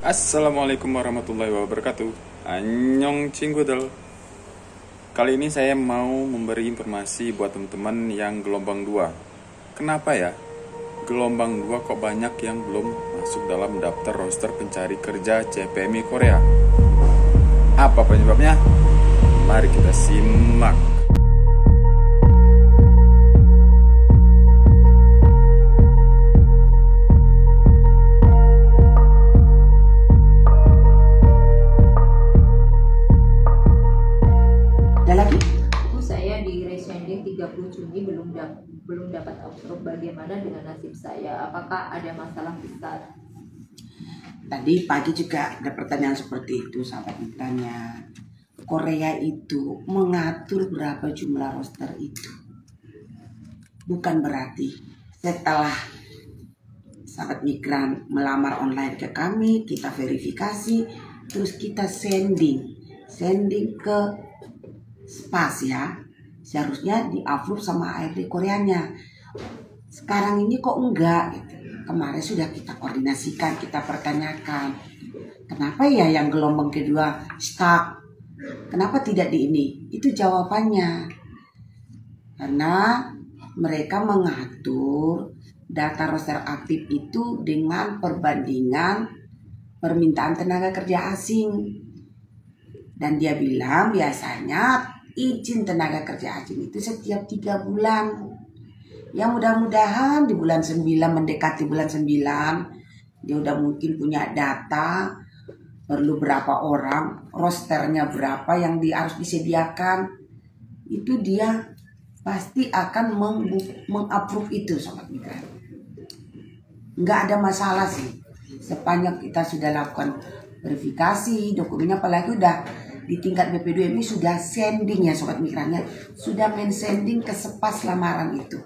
Assalamualaikum warahmatullahi wabarakatuh. Annyeong 친구들. Kali ini saya mau memberi informasi buat teman-teman yang gelombang 2. Kenapa ya? Gelombang 2 kok banyak yang belum masuk dalam daftar roster pencari kerja CPMI Korea? Apa penyebabnya? Mari kita simak. Saya di resending 30 Juni belum dapat approve. Bagaimana dengan nasib saya? Apakah ada masalah besar? Tadi pagi juga ada pertanyaan seperti itu, sahabat mitranya. Korea itu mengatur berapa jumlah roster itu. Bukan berarti setelah sahabat migran melamar online ke kami, kita verifikasi, terus kita sending ke spas ya. Seharusnya di-approve sama ARD Koreanya. Sekarang ini kok enggak gitu. Kemarin sudah kita koordinasikan, kita pertanyakan. Kenapa ya yang gelombang kedua stuck? Kenapa tidak di ini? Itu jawabannya. Karena mereka mengatur data roster aktif itu dengan perbandingan permintaan tenaga kerja asing. Dan dia bilang biasanya izin tenaga kerja asing itu setiap 3 bulan. Ya mudah-mudahan di bulan 9, mendekati bulan 9, dia udah mungkin punya data perlu berapa orang, rosternya berapa yang harus disediakan. Itu dia pasti akan meng-approve itu, sobat migran. Nggak ada masalah sih, sepanjang kita sudah lakukan verifikasi dokumennya, apalagi udah di tingkat BP2MI sudah sending ya sobat migrannya, sudah men-sending ke sepas lamaran itu.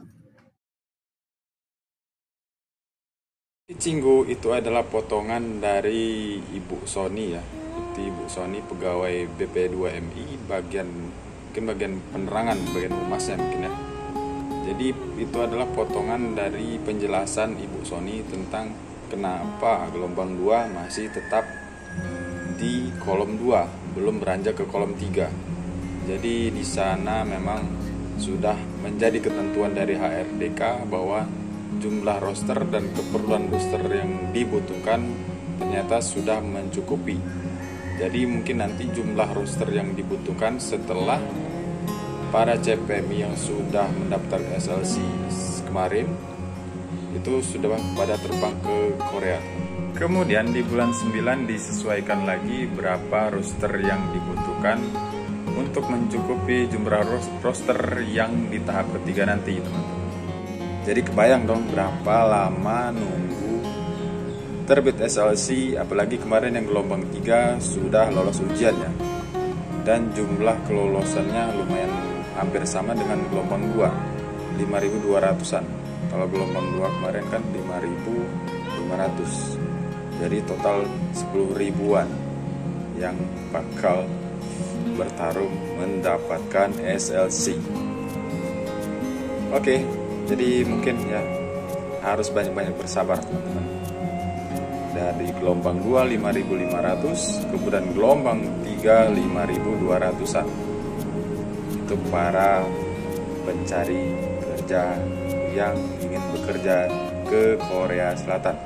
Cinggu itu adalah potongan dari Ibu Sony ya. Itu Ibu Sony pegawai BP2MI bagian penerangan, bagian humasnya mungkin ya. Jadi itu adalah potongan dari penjelasan Ibu Sony tentang kenapa gelombang 2 masih tetap di kolom 2, belum beranjak ke kolom 3. Jadi di sana memang sudah menjadi ketentuan dari HRDK bahwa jumlah roster dan keperluan roster yang dibutuhkan ternyata sudah mencukupi. Jadi mungkin nanti jumlah roster yang dibutuhkan setelah para CPMI yang sudah mendaftar SLC kemarin itu sudah pada terbang ke Korea. Kemudian di bulan 9 disesuaikan lagi berapa roster yang dibutuhkan untuk mencukupi jumlah roster yang di tahap ketiga nanti, teman-teman. Jadi kebayang dong berapa lama nunggu terbit SLC, apalagi kemarin yang gelombang 3 sudah lolos ujiannya. Dan jumlah kelolosannya lumayan hampir sama dengan gelombang 2, 5.200-an. Kalau gelombang 2 kemarin kan 5.500. Jadi total 10 ribuan yang bakal bertarung mendapatkan SLC. Oke, jadi mungkin ya harus banyak-banyak bersabar teman-teman. Dari gelombang 2 5.500, kemudian gelombang 3 5.200-an. Itu para pencari kerja yang ingin bekerja ke Korea Selatan.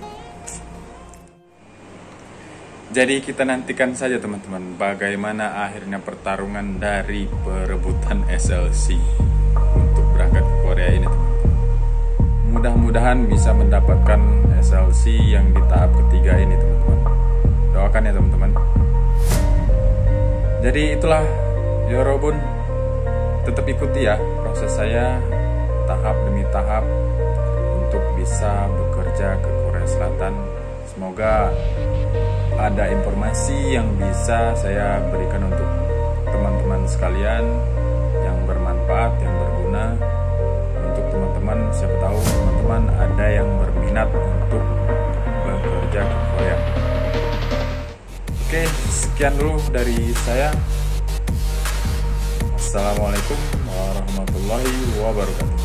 Jadi kita nantikan saja teman-teman bagaimana akhirnya pertarungan dari perebutan SLC untuk berangkat ke Korea ini, teman-teman. Mudah-mudahan bisa mendapatkan SLC yang di tahap ketiga ini, teman-teman. Doakan ya teman-teman. Jadi itulah Yorobun, tetap ikuti ya proses saya tahap demi tahap untuk bisa bekerja ke Korea Selatan. Semoga ada informasi yang bisa saya berikan untuk teman-teman sekalian yang bermanfaat, yang berguna untuk teman-teman. Siapa tahu teman-teman ada yang berminat untuk bekerja ke Korea. Oke, sekian dulu dari saya. Assalamualaikum warahmatullahi wabarakatuh.